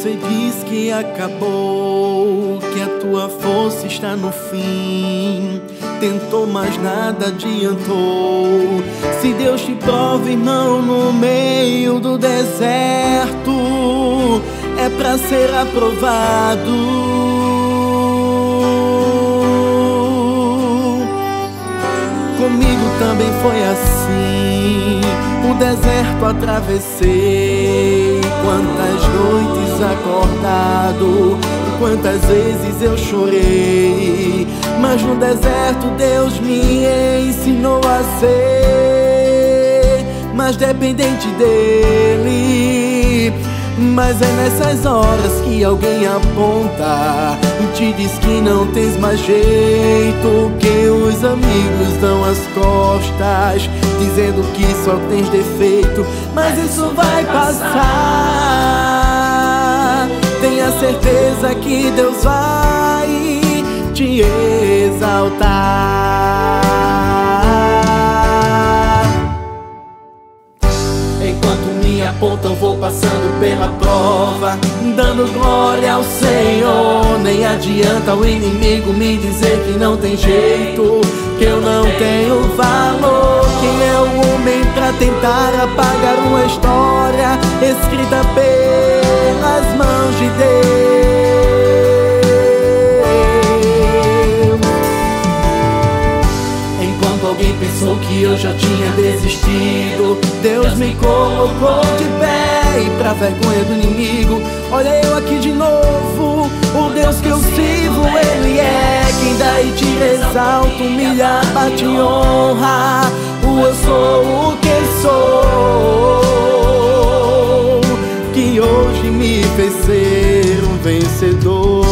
você diz que acabou, que a tua força está no fim, tentou, mas nada adiantou. Se Deus te prova, irmão, no meio do deserto, é pra ser aprovado. Comigo também foi assim, o deserto atravessei. Quantas noites acordado, quantas vezes eu chorei, mas no deserto Deus me ensinou a ser mais dependente dele. Mas é nessas horas que alguém aponta e te diz que não tens mais jeito, que os amigos dão as costas, dizendo que só tens defeito. Mas isso vai passar, tenha certeza que Deus vai te exaltar. Enquanto me apontam, vou passando pela prova, dando glória ao Senhor. Nem adianta o inimigo me dizer que não tem jeito, que eu não tenho valor. Quem é o homem pra tentar apagar uma história escrita pelas mãos de Deus? Enquanto alguém pensou que eu já tinha desistido, Deus me colocou de pé, e pra vergonha do inimigo, olha eu aqui de novo. O Deus que eu sirvo, Ele é quem dá e tira, exalta, humilha, bate, honra. Eu sou o que sou, que hoje me fez ser um vencedor.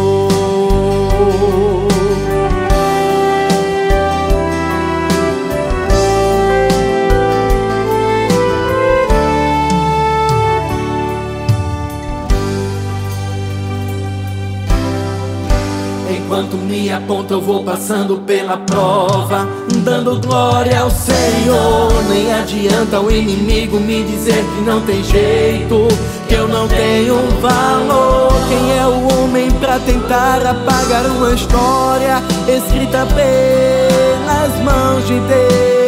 Enquanto me aponta, eu vou passando pela prova, dando glória ao Senhor. Nem adianta o inimigo me dizer que não tem jeito, que eu não tenho valor. Quem é o homem pra tentar apagar uma história escrita pelas mãos de Deus?